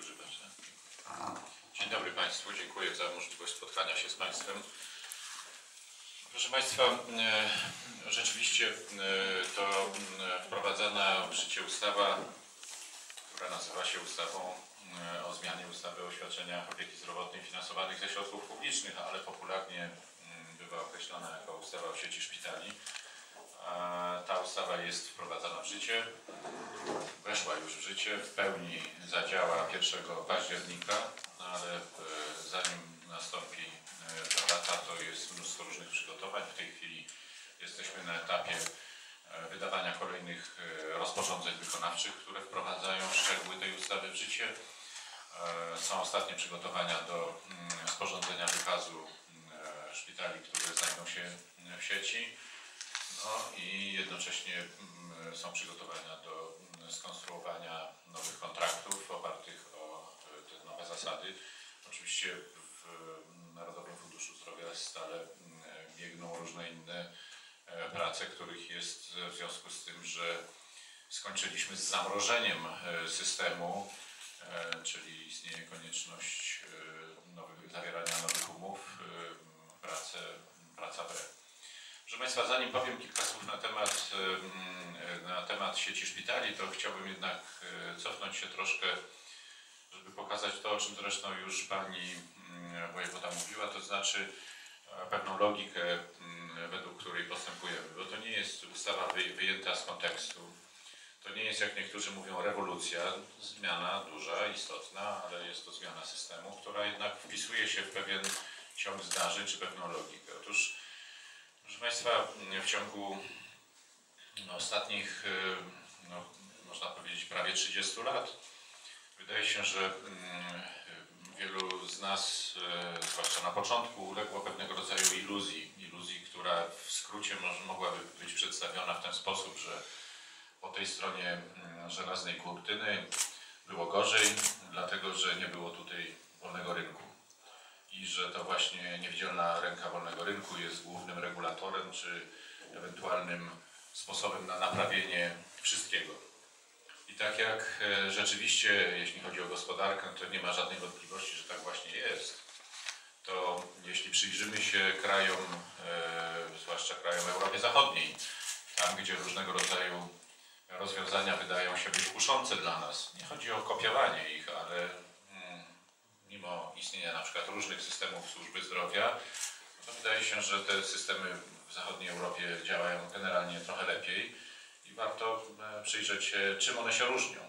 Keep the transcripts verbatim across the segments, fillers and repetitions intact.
używać. Dzień dobry Państwu, dziękuję za możliwość spotkania się z Państwem. Proszę Państwa, rzeczywiście to wprowadzana w życie ustawa, która nazywa się ustawą o zmianie ustawy o świadczeniach opieki zdrowotnej finansowanych ze środków publicznych, ale popularnie bywa określona jako ustawa o sieci szpitali. Ta ustawa jest wprowadzana w życie, weszła już w życie, w pełni zadziała pierwszego października, ale zanim nastąpi ta data, to jest mnóstwo różnych przygotowań. W tej chwili jesteśmy na etapie wydawania kolejnych rozporządzeń wykonawczych, które wprowadzają szczegóły tej ustawy w życie. Są ostatnie przygotowania do sporządzenia wykazu szpitali, które znajdą się w sieci. No i jednocześnie są przygotowania do skonstruowania nowych kontraktów opartych o te nowe zasady. Oczywiście w Narodowym Funduszu Zdrowia stale biegną różne inne prace, których jest w związku z tym, że skończyliśmy z zamrożeniem systemu, czyli istnieje konieczność nowych, zawierania nowych umów, prace, praca w R E. Proszę Państwa, zanim powiem kilka słów na temat, na temat sieci szpitali, to chciałbym jednak cofnąć się troszkę, żeby pokazać to, o czym zresztą już Pani wojewoda mówiła, to znaczy pewną logikę, według której postępujemy, bo to nie jest ustawa wyjęta z kontekstu. To nie jest, jak niektórzy mówią, rewolucja, zmiana duża, istotna, ale jest to zmiana systemu, która jednak wpisuje się w pewien ciąg zdarzeń czy pewną logikę. Otóż, proszę Państwa, w ciągu no, ostatnich, no, można powiedzieć, prawie trzydziestu lat, wydaje się, że mm, wielu z nas, e, zwłaszcza na początku, uległo pewnego rodzaju iluzji, iluzji, która w skrócie może, mogłaby być przedstawiona w ten sposób, że po tej stronie mm, żelaznej kurtyny było gorzej, dlatego że nie było tutaj wolnego rynku. I że to właśnie niewidzialna ręka wolnego rynku jest głównym regulatorem czy ewentualnym sposobem na naprawienie wszystkiego. I tak jak rzeczywiście, jeśli chodzi o gospodarkę, to nie ma żadnej wątpliwości, że tak właśnie jest, to jeśli przyjrzymy się krajom, e, zwłaszcza krajom Europy Zachodniej, tam gdzie różnego rodzaju rozwiązania wydają się być kuszące dla nas, nie chodzi o kopiowanie ich, ale mimo istnienia na przykład różnych systemów służby zdrowia, to wydaje się, że te systemy w zachodniej Europie działają generalnie trochę lepiej i warto przyjrzeć się, czym one się różnią.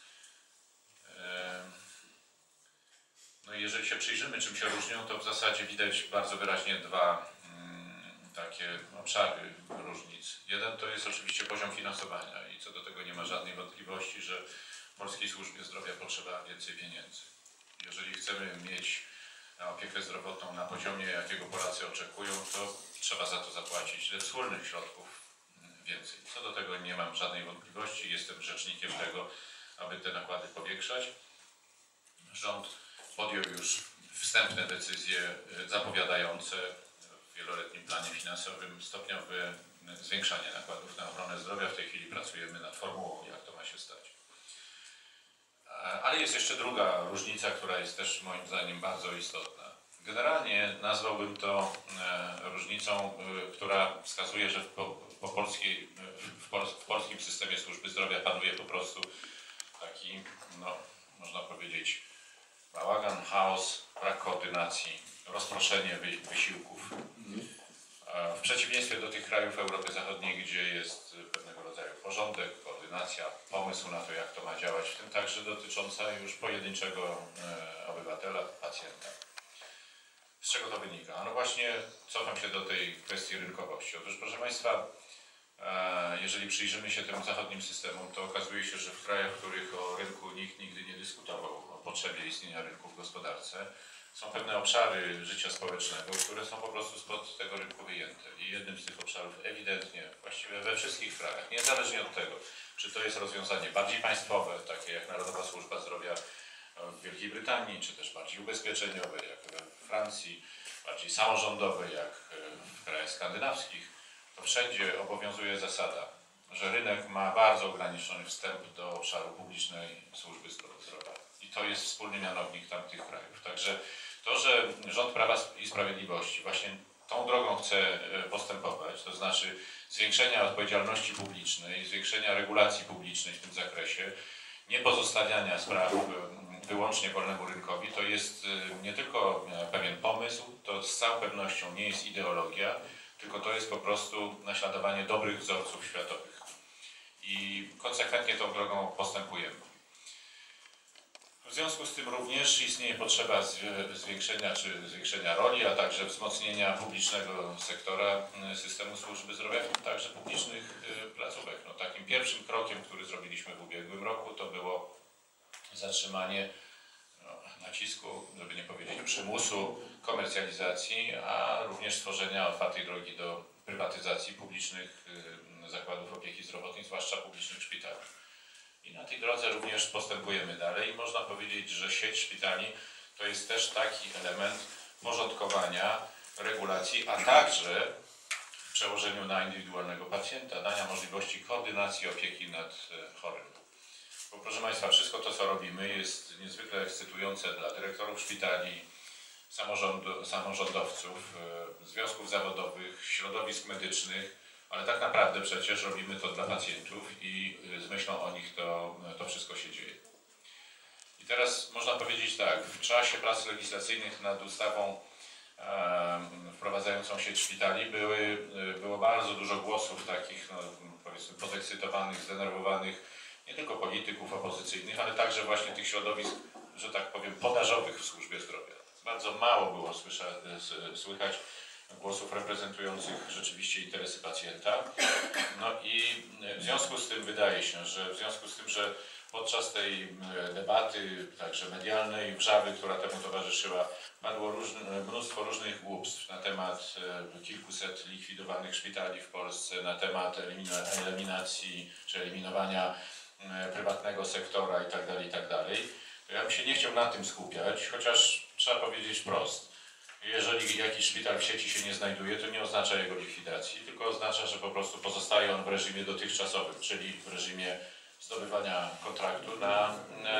No i jeżeli się przyjrzymy, czym się różnią, to w zasadzie widać bardzo wyraźnie dwa takie obszary różnic. Jeden to jest oczywiście poziom finansowania i co do tego nie ma żadnej wątpliwości, że polskiej służbie zdrowia potrzeba więcej pieniędzy. Jeżeli chcemy mieć opiekę zdrowotną na poziomie, jakiego Polacy oczekują, to trzeba za to zapłacić ze wspólnych środków więcej. Co do tego nie mam żadnej wątpliwości, jestem rzecznikiem tego, aby te nakłady powiększać. Rząd podjął już wstępne decyzje zapowiadające w wieloletnim planie finansowym stopniowe zwiększanie nakładów na ochronę zdrowia. W tej chwili pracujemy nad formułą, jak to ma się stać. Ale jest jeszcze druga różnica, która jest też moim zdaniem bardzo istotna. Generalnie nazwałbym to różnicą, która wskazuje, że po, po polskiej, w, pol, w polskim systemie służby zdrowia panuje po prostu taki, no, można powiedzieć, bałagan, chaos, brak koordynacji, rozproszenie wysiłków. W przeciwieństwie do tych krajów Europy Zachodniej, gdzie jest pewnego rodzaju porządek, koordynacja, pomysł na to, jak to ma działać, w tym także dotycząca już pojedynczego obywatela, pacjenta. Z czego to wynika? No właśnie cofam się do tej kwestii rynkowości. Otóż, proszę Państwa, jeżeli przyjrzymy się temu zachodnim systemom, to okazuje się, że w krajach, w których o rynku nikt nigdy nie dyskutował, o potrzebie istnienia rynku w gospodarce, są pewne obszary życia społecznego, które są po prostu spod tego rynku wyjęte. I jednym z tych obszarów ewidentnie, właściwie we wszystkich krajach, niezależnie od tego, czy to jest rozwiązanie bardziej państwowe, takie jak Narodowa Służba Zdrowia w Wielkiej Brytanii, czy też bardziej ubezpieczeniowe, jak we Francji, bardziej samorządowe, jak w krajach skandynawskich, to wszędzie obowiązuje zasada, że rynek ma bardzo ograniczony wstęp do obszaru publicznej służby zdrowia. I to jest wspólny mianownik tamtych krajów. Także to, że rząd Prawa i Sprawiedliwości właśnie tą drogą chce postępować, to znaczy zwiększenia odpowiedzialności pewniejszej, zwiększenia regulacji publicznej w tym zakresie, nie pozostawiania spraw wyłącznie wolnemu rynkowi, to jest nie tylko pewien pomysł, to z całą pewnością nie jest ideologia, tylko to jest po prostu naśladowanie dobrych wzorców światowych. I konsekwentnie tą drogą postępujemy. W związku z tym również istnieje potrzeba zwiększenia czy zwiększenia roli, a także wzmocnienia publicznego sektora systemu służby zdrowia, w tym także publicznych placówek. No, takim pierwszym krokiem, który zrobiliśmy w ubiegłym roku, to było zatrzymanie no, nacisku, żeby nie powiedzieć przymusu komercjalizacji, a również stworzenia otwartej drogi do prywatyzacji publicznych zakładów opieki zdrowotnej, zwłaszcza publicznych szpitali. I na tej drodze również postępujemy dalej. Można powiedzieć, że sieć szpitali to jest też taki element porządkowania, regulacji, a także w przełożeniu na indywidualnego pacjenta, dania możliwości koordynacji opieki nad chorym. Bo proszę Państwa, wszystko to, co robimy, jest niezwykle ekscytujące dla dyrektorów szpitali, samorządu, samorządowców, związków zawodowych, środowisk medycznych, ale tak naprawdę przecież robimy to dla pacjentów i z myślą o nich to, to wszystko się dzieje. I teraz można powiedzieć tak, w czasie prac legislacyjnych nad ustawą e, wprowadzającą sieć szpitali były, było bardzo dużo głosów takich, no, powiedzmy, podekscytowanych, zdenerwowanych, nie tylko polityków opozycyjnych, ale także właśnie tych środowisk, że tak powiem, podażowych w służbie zdrowia. Bardzo mało było słysza, słychać głosów reprezentujących rzeczywiście interesy pacjenta. No i w związku z tym wydaje się, że w związku z tym, że podczas tej debaty, także medialnej, wrzawy, która temu towarzyszyła, padło różne, mnóstwo różnych głupstw na temat kilkuset likwidowanych szpitali w Polsce, na temat eliminacji czy eliminowania prywatnego sektora itd., itd. Ja bym się nie chciał na tym skupiać, chociaż trzeba powiedzieć wprost. Jeżeli jakiś szpital w sieci się nie znajduje, to nie oznacza jego likwidacji, tylko oznacza, że po prostu pozostaje on w reżimie dotychczasowym, czyli w reżimie zdobywania kontraktu na,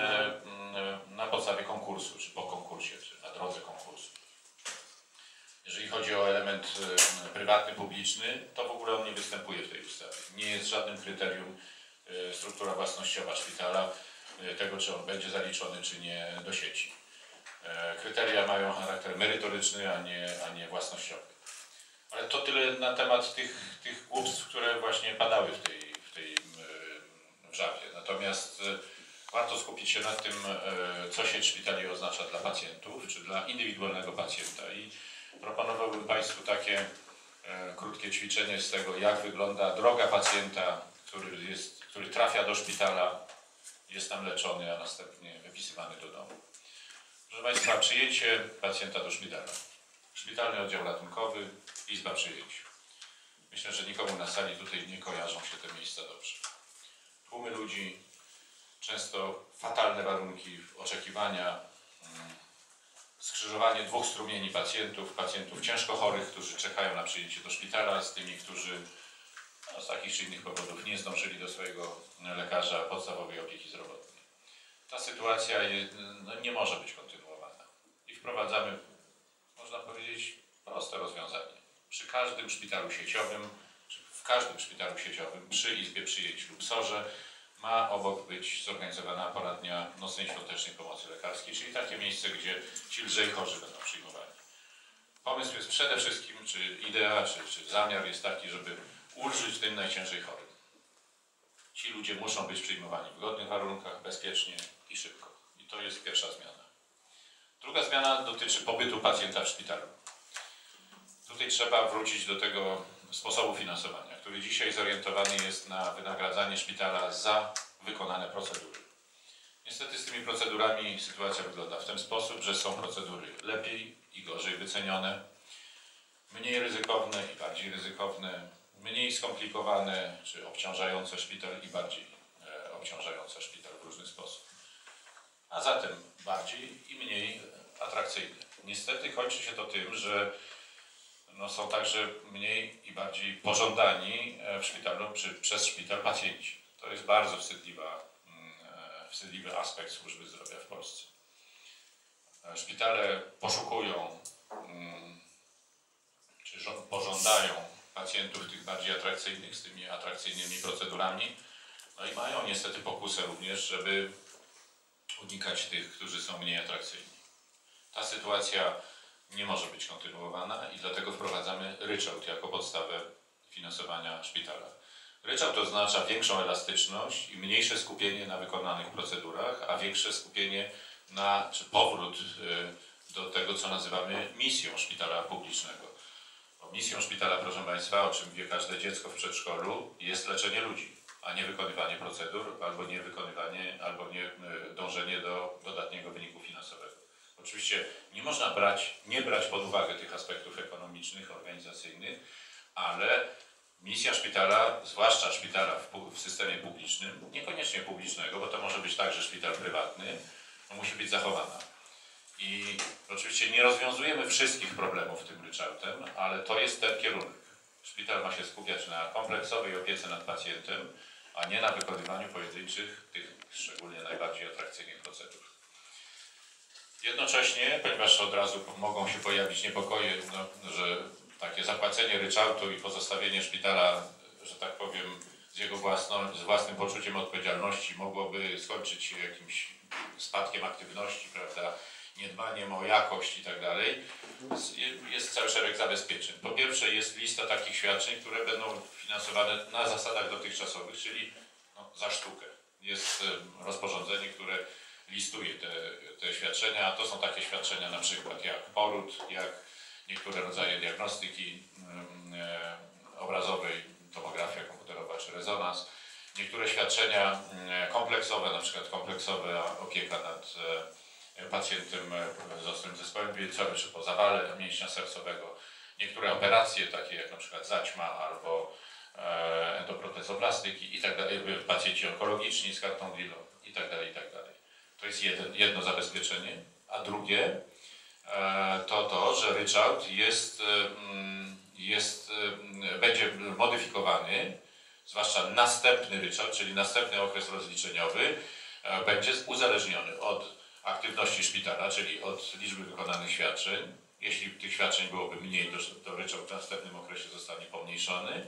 na podstawie konkursu, czy po konkursie, czy na drodze konkursu. Jeżeli chodzi o element prywatny, publiczny, to w ogóle on nie występuje w tej ustawie. Nie jest żadnym kryterium struktura własnościowa szpitala, tego czy on będzie zaliczony, czy nie do sieci. Kryteria mają charakter merytoryczny, a nie, a nie własnościowy. Ale to tyle na temat tych, tych głupstw, które właśnie padały w tej, w tej wrzawie. Natomiast warto skupić się na tym, co sieć szpitali oznacza dla pacjentów, czy dla indywidualnego pacjenta. I proponowałbym Państwu takie krótkie ćwiczenie z tego, jak wygląda droga pacjenta, który, jest, który trafia do szpitala, jest tam leczony, a następnie wypisywany do domu. Proszę Państwa, przyjęcie pacjenta do szpitala. Szpitalny oddział ratunkowy, izba przyjęć. Myślę, że nikomu na sali tutaj nie kojarzą się te miejsca dobrze. Tłumy ludzi, często fatalne warunki oczekiwania, skrzyżowanie dwóch strumieni pacjentów, pacjentów ciężko chorych, którzy czekają na przyjęcie do szpitala, z tymi, którzy no, z takich czy innych powodów nie zdążyli do swojego lekarza podstawowej opieki zdrowotnej. Ta sytuacja jest, no, nie może być kontynuowana. I wprowadzamy, można powiedzieć, proste rozwiązanie. Przy każdym szpitalu sieciowym, czy w każdym szpitalu sieciowym, przy izbie przyjęć lub sorze, ma obok być zorganizowana poradnia nocnej świątecznej pomocy lekarskiej, czyli takie miejsce, gdzie ci lżej chorzy będą przyjmowani. Pomysł jest przede wszystkim, czy idea, czy, czy zamiar jest taki, żeby ulżyć tym najciężej chorym. Ci ludzie muszą być przyjmowani w godnych warunkach, bezpiecznie i szybko. I to jest pierwsza zmiana. Druga zmiana dotyczy pobytu pacjenta w szpitalu. Tutaj trzeba wrócić do tego sposobu finansowania, który dzisiaj zorientowany jest na wynagradzanie szpitala za wykonane procedury. Niestety z tymi procedurami sytuacja wygląda w ten sposób, że są procedury lepiej i gorzej wycenione, mniej ryzykowne i bardziej ryzykowne, mniej skomplikowane czy obciążające szpital i bardziej e, obciążające szpital w różny sposób. A zatem bardziej i mniej atrakcyjne. Niestety kończy się to tym, że no, są także mniej i bardziej pożądani w szpitalu czy przez szpital pacjenci. To jest bardzo wstydliwa wstydliwy aspekt służby zdrowia w Polsce. Szpitale poszukują czy pożądają pacjentów tych bardziej atrakcyjnych, z tymi atrakcyjnymi procedurami, no i mają niestety pokusę również, żeby unikać tych, którzy są mniej atrakcyjni. Ta sytuacja nie może być kontynuowana i dlatego wprowadzamy ryczałt jako podstawę finansowania szpitala. Ryczałt oznacza większą elastyczność i mniejsze skupienie na wykonanych procedurach, a większe skupienie na, czy powrót do tego, co nazywamy misją szpitala publicznego. Bo misją szpitala, proszę Państwa, o czym wie każde dziecko w przedszkolu, jest leczenie ludzi, a nie wykonywanie procedur, albo nie wykonywanie, albo nie dążenie do dodatniego wyniku finansowego. Oczywiście nie można brać, nie brać pod uwagę tych aspektów ekonomicznych, organizacyjnych, ale misja szpitala, zwłaszcza szpitala w, w systemie publicznym, niekoniecznie publicznego, bo to może być także szpital prywatny, no musi być zachowana. I oczywiście nie rozwiązujemy wszystkich problemów tym ryczałtem, ale to jest ten kierunek. Szpital ma się skupiać na kompleksowej opiece nad pacjentem, a nie na wykonywaniu pojedynczych, tych szczególnie najbardziej atrakcyjnych procedur. Jednocześnie, ponieważ od razu mogą się pojawić niepokoje, no, że takie zapłacenie ryczałtu i pozostawienie szpitala, że tak powiem, z jego własną, z własnym poczuciem odpowiedzialności mogłoby skończyć się jakimś spadkiem aktywności, prawda, niedbaniem o jakość i tak dalej, jest cały szereg zabezpieczeń. Po pierwsze jest lista takich świadczeń, które będą finansowane na zasadach dotychczasowych, czyli no, za sztukę. Jest rozporządzenie, które listuje te, te świadczenia, a to są takie świadczenia na przykład jak poród, jak niektóre rodzaje diagnostyki yy, obrazowej, tomografia komputerowa czy rezonans, niektóre świadczenia kompleksowe, na przykład kompleksowa opieka nad pacjentem z ostrym zespołem wielicowym czy po zawale mięśnia sercowego, niektóre operacje takie jak na przykład zaćma albo endoprotezoplastyki i tak dalej, pacjenci onkologiczni z kartą Dilo i tak dalej, i tak dalej. To jest jeden, jedno zabezpieczenie, a drugie to to, że ryczałt jest, jest, będzie modyfikowany, zwłaszcza następny ryczałt, czyli następny okres rozliczeniowy będzie uzależniony od aktywności szpitala, czyli od liczby wykonanych świadczeń. Jeśli tych świadczeń byłoby mniej, to ryczałt w następnym okresie zostanie pomniejszony,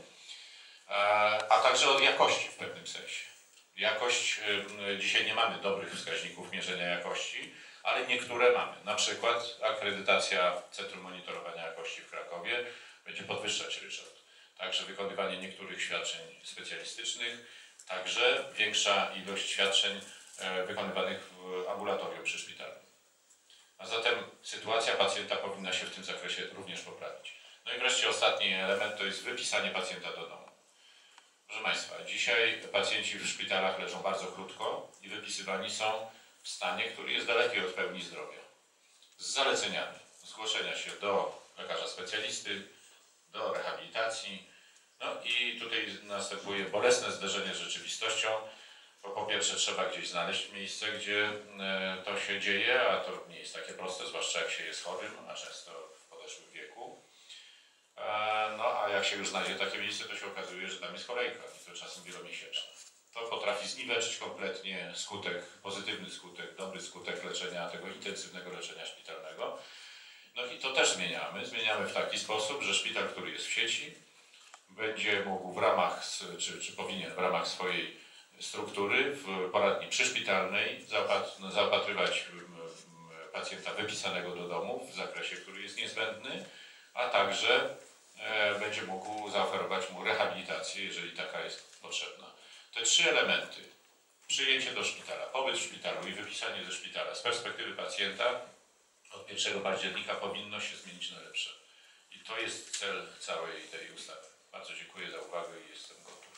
a także od jakości w pewnym sensie. Jakość, dzisiaj nie mamy dobrych wskaźników mierzenia jakości, ale niektóre mamy. Na przykład akredytacja Centrum Monitorowania Jakości w Krakowie będzie podwyższać ryczałt. Także wykonywanie niektórych świadczeń specjalistycznych, także większa ilość świadczeń wykonywanych w ambulatorium przy szpitalu. A zatem sytuacja pacjenta powinna się w tym zakresie również poprawić. No i wreszcie ostatni element to jest wypisanie pacjenta do domu. Proszę Państwa, dzisiaj pacjenci w szpitalach leżą bardzo krótko i wypisywani są w stanie, który jest daleki od pełni zdrowia. Z zaleceniami zgłoszenia się do lekarza specjalisty, do rehabilitacji. No i tutaj następuje bolesne zderzenie z rzeczywistością, bo po pierwsze trzeba gdzieś znaleźć miejsce, gdzie to się dzieje, a to nie jest takie proste, zwłaszcza jak się jest chorym, a często w podeszłym wieku. No a jak się już znajdzie takie miejsce, to się okazuje, że tam jest kolejka i to czasem wielomiesięczna. To potrafi zniweczyć kompletnie skutek, pozytywny skutek, dobry skutek leczenia, tego intensywnego leczenia szpitalnego. No i to też zmieniamy. Zmieniamy w taki sposób, że szpital, który jest w sieci, będzie mógł w ramach, czy, czy powinien w ramach swojej struktury w poradni przyszpitalnej zaopatrywać pacjenta wypisanego do domu w zakresie, który jest niezbędny, a także będzie mógł zaoferować mu rehabilitację, jeżeli taka jest potrzebna. Te trzy elementy, przyjęcie do szpitala, pobyt w szpitalu i wypisanie ze szpitala z perspektywy pacjenta od pierwszego października powinno się zmienić na lepsze. I to jest cel całej tej ustawy. Bardzo dziękuję za uwagę i jestem gotów.